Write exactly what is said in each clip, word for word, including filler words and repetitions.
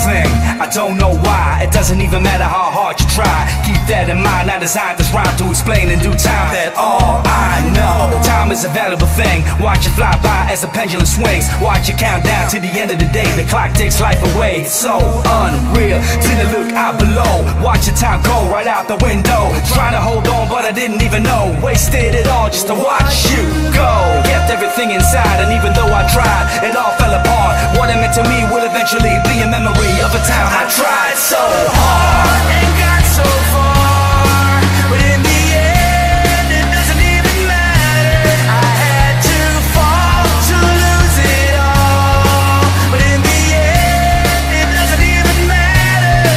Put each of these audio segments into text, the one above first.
thing. I don't know why, it doesn't even matter how hard you try. Keep that in mind, I designed this rhyme to explain in due time that all I know, time is a valuable thing. Watch it fly by as the pendulum swings. Watch it count down to the end of the day. The clock takes life away, it's so unreal. Till I look out below, watch the time go right out the window. Trying to hold on but I didn't even know. Wasted it all just to watch you go. Kept everything inside and even though I tried, it all fell apart. What it meant to me will eventually be a memory of a time I tried so hard and got so far, but in the end it doesn't even matter. I had to fall to lose it all, but in the end it doesn't even matter.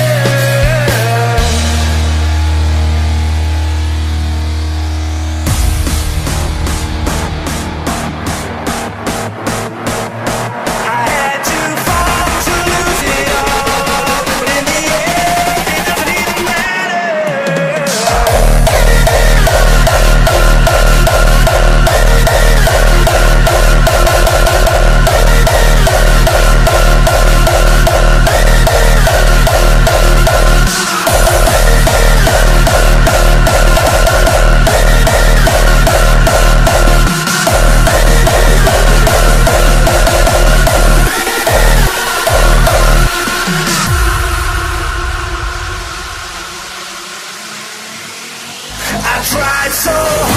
I had to fall to lose it all, but in the end it doesn't even matter. I tried so